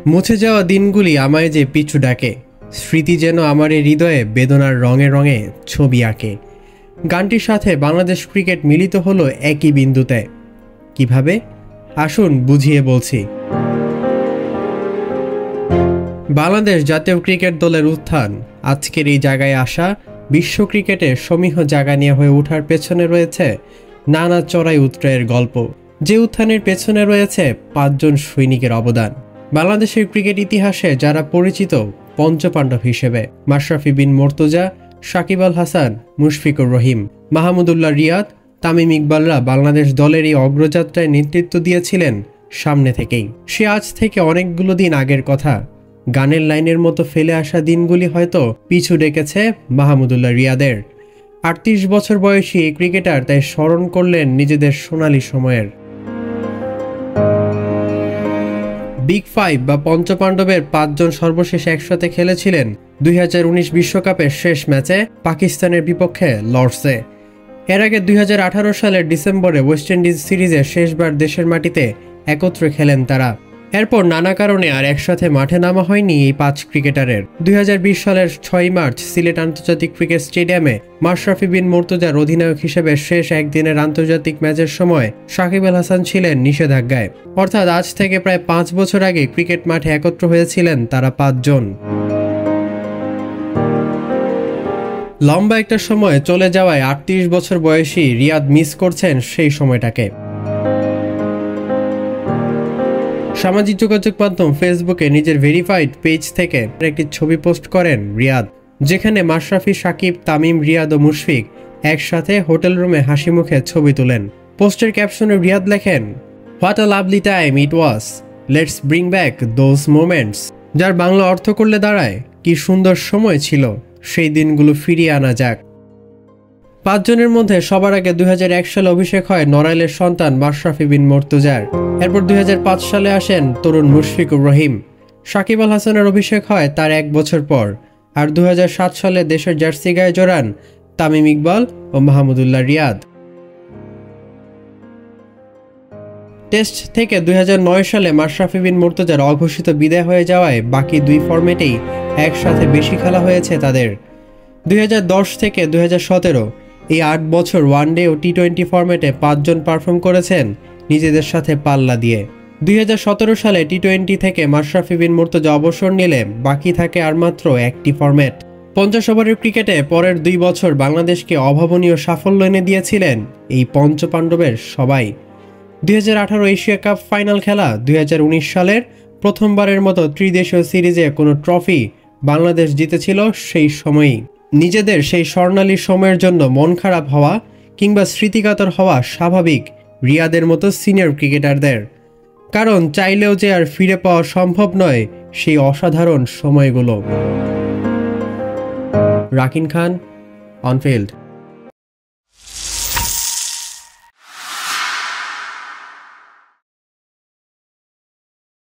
মুছে যাওয়া দিনগুলি আমায় যে পিছু ডাকে, স্মৃতি যেন আমার এই হৃদয়ে বেদনার রঙে রঙে ছবি আঁকে। গানটির সাথে বাংলাদেশ ক্রিকেট মিলিত হলো একই বিন্দুতে। কিভাবে? আসুন বুঝিয়ে বলছি। বাংলাদেশ জাতীয় ক্রিকেট দলের উত্থান, আজকের এই জায়গায় আসা, বিশ্ব ক্রিকেটের সমীহ জায়গা নিয়ে হয়ে ওঠার পেছনে রয়েছে নানা চড়াই উতরাইয়ের গল্প। যে উত্থানের পেছনে রয়েছে 5 জন সৈনিকের অবদান। বাংলাদেশের ক্রিকেট ইতিহাসে যারা পরিচিত পঞ্চপাণ্ডব হিসেবে, মাশরাফি বিন মুর্তজা, সাকিব আল হাসান, মুশফিকুর রহিম, মাহমুদুল্লাহ রিয়াদ, তামিম ইকবালরা বাংলাদেশ দলের এই অগ্রযাত্রায় নেতৃত্ব দিয়েছিলেন সামনে থেকেই। সে আজ থেকে অনেকগুলো দিন আগের কথা। গানের লাইনের মতো ফেলে আসা দিনগুলি হয়তো পিছু ডেকেছে মাহমুদুল্লাহ রিয়াদের। 38 বছর বয়সী এই ক্রিকেটার তাই স্মরণ করলেন নিজেদের সোনালী সময়ের। বিগ 5 বা পঞ্চপাণ্ডবের 5 জন সর্বশেষ একসাথে খেলেছিলেন 2019 বিশ্বকাপের শেষ ম্যাচে পাকিস্তানের বিপক্ষে লর্ডসে। এর আগে 2018 সালের ডিসেম্বরে ওয়েস্ট ইন্ডিজ সিরিজে শেষবার দেশের মাটিতে একত্রে খেলেন তারা। এরপর নানা কারণে আর একসাথে মাঠে নামা হয়নি এই 5 ক্রিকেটারের। 2020 সালের 6 মার্চ সিলেট আন্তর্জাতিক ক্রিকেট স্টেডিয়ামে মাশরাফি বিন মুর্তজার অধিনায়ক হিসেবে শেষ একদিনের আন্তর্জাতিক ম্যাচের সময় সাকিব আল হাসান ছিলেন নিষেধাজ্ঞায়। অর্থাৎ আজ থেকে প্রায় 5 বছর আগে ক্রিকেট মাঠে একত্র হয়েছিলেন তারা 5 জন। লম্বা একটা সময় চলে যাওয়ায় 38 বছর বয়সী রিয়াদ মিস করছেন সেই সময়টাকে। সামাজিক যোগাযোগ মাধ্যম ফেসবুকে নিজের ভেরিফাইড পেজ থেকে একটি ছবি পোস্ট করেন রিয়াদ, যেখানে মাশরাফি, সাকিব, তামিম, রিয়াদ ও মুশফিক একসাথে হোটেল রুমে হাসি মুখে ছবি তোলেন। পোস্টের ক্যাপশনে রিয়াদ লেখেন, what a lovely time it was, let's bring back those moments. যার বাংলা অর্থ করলে দাঁড়ায়, কি সুন্দর সময় ছিল, সেই দিনগুলো ফিরিয়ে আনা যাক। 5 জনের মধ্যে সবার আগে 2001 সালে অভিষেক হয় নড়াইলের সন্তান মাশরাফি বিন মুর্তজার। এরপর 2005 সালে আসেন তরুণ মুশফিকুর রহিম। সাকিব আল হাসানের অভিষেক হয় তার 1 বছর পর। আর 2007 সালে দেশের জার্সি গায়ে জড়ান তামিম ইকবাল ও মাহমুদুল্লাহ রিয়াদ। টেস্ট থেকে 2009 সালে মাশরাফি বিন মুর্তজার অঘোষিত বিদায় হয়ে যাওয়ায় বাকি 2 ফরম্যাটেই একসাথে বেশি খেলা হয়েছে তাদের। 2010 থেকে 2017 এই 8 বছর ওয়ানডে ও টি20 ফরম্যাটে 5 জন পারফর্ম করেছেন নিজেদের সাথে পাল্লা দিয়ে। 2017 সালে টি20 থেকে মাশরাফি বিন মুর্তজা অবসর নিলে বাকি থাকে আর মাত্র একটি ফরম্যাট। 50 ওভারের ক্রিকেটে পরের 2 বছর বাংলাদেশকে অভাবনীয় সাফল্য এনে দিয়েছিলেন এই পঞ্চপাণ্ডবের সবাই। 2018 এশিয়া কাপ ফাইনাল খেলা, 2019 সালের প্রথমবারের মতো ত্রিদেশীয় সিরিজে কোনো ট্রফি বাংলাদেশ জিতেছিল সেই সময়ই। নিজেদের সেই স্বর্ণালী সময়ের জন্য মন খারাপ হওয়া কিংবা স্মৃতিকাতর হওয়া স্বাভাবিক রিয়াদের মতো সিনিয়র ক্রিকেটারদের, কারণ চাইলেও যে আর ফিরে পাওয়া সম্ভব নয় সেই অসাধারণ সময়গুলো। রাকিন খান, অনফিল্ড।